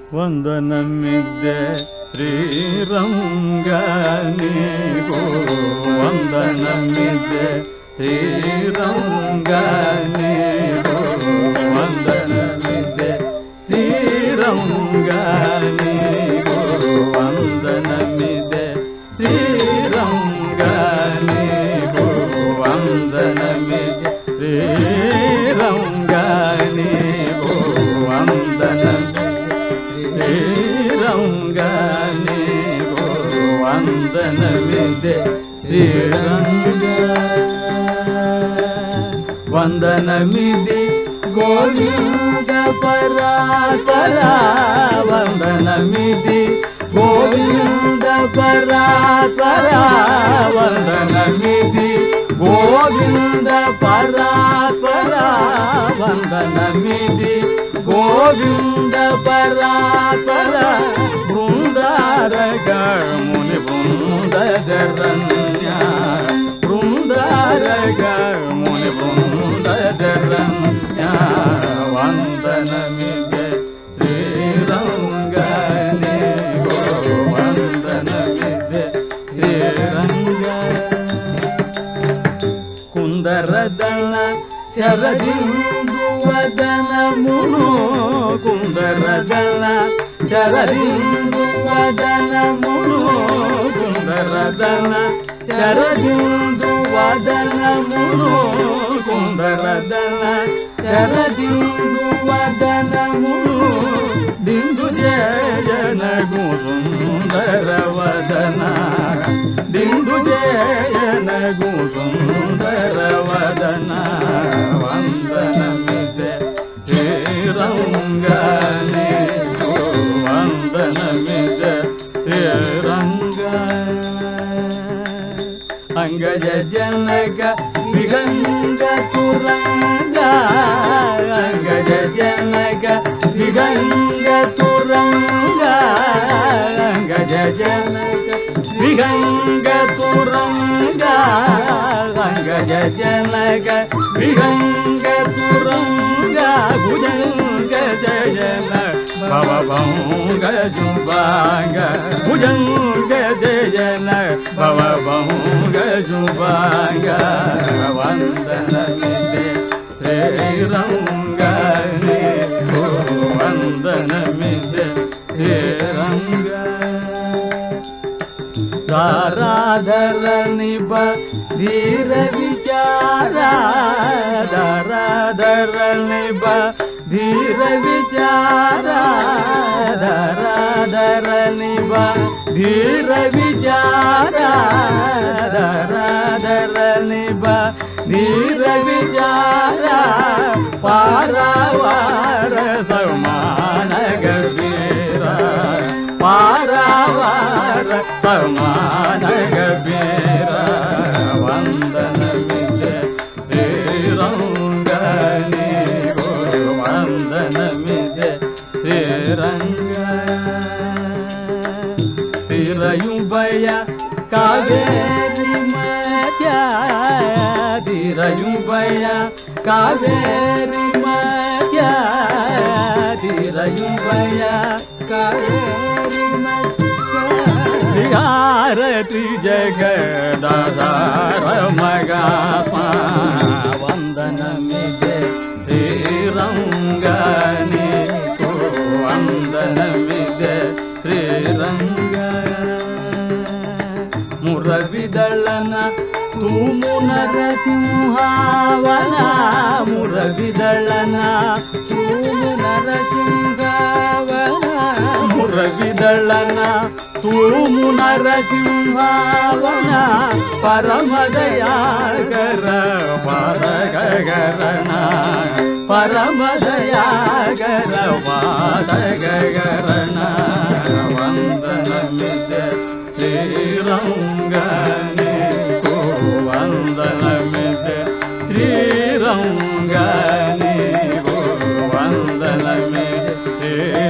వందనమిద్దే శ్రీరంగ నీకు వందనమిద్దే శ్రీరంగ నీకు వందనమిద్దే శ్రీరంగ నీకు వందనమిద్దే శ్రీరంగ నీకు వందనమిద్దే శ్రీరంగ నీకు వందనమిద్దే శ్రీరంగ నీకు వందనమిద్దే శ్రీరంగ వందనమిది గోవింద పరాత్పరా వందనమిది గోవింద పరాత్పరా వందనమిది గోవింద పరాత్పరా వందనమిది గోవింద పరాత్పరా బృందారక ముని బృందశరణ్య బృందారక ముని బృందశరణ్య వందనమిదే శ్రీరంగ నీకు వందనమిదే శ్రీరంగ కుందరదన శరదిందు వదనమును కుందరదన శరదిందు వదనమును కుందరదన శరదిందు వదనమును కుందరదన శరదిందు వదనమును దిందు జయనగు సుందర వదన దిందు జయనగు సుందర వదన వందనమిదే శ్రీరంగ నీకు వందనమిదే శ్రీరంగ అంగజ జనక విగంగ తురంగ అంగజ జనక విగంగ తురంగ అంగజ జనక విగంగ తురంగ అంగజ జనక విగంగ తురంగ భుజంగ జయన భవభంగ జుభాంగ భుజంగ జయన భవభంగ జుభాంగ వందనమిదే శ్రీరంగ నీకు వందనమిదే శ్రీరంగ దారాధర నిబ ధీర విచార దారాధర నిబ ధీర విచార దారాధర నిబ ధీర విచార దారాధర నిబ ధీర విచార పారావార సమాన గభీర పారావార సమాన గభీర వందనమిదే శ్రీరంగ నీకు వందనమిదే శ్రీరంగ తిరయుంబయ కావేరి మధ్య తిరయుంబయ కావేరి మధ్య తిరయుంబయ కావేరి మధ్య విహారతి జగదాధార మగాత్మా వందనమిదే శ్రీరంగ నీకు వందనమిదే శ్రీరంగ మురవిదళన తూము నరసింహావన మురవిదళన తూము నరసింహావన మురవిదళన తూము నరసింహావన పరమదయాగర పాదగరణ పరమదయాగర పాదగరణ వందనమిదే శ్రీరంగ నీకు వందనమిదే శ్రీరంగ నీకు వందనమిదే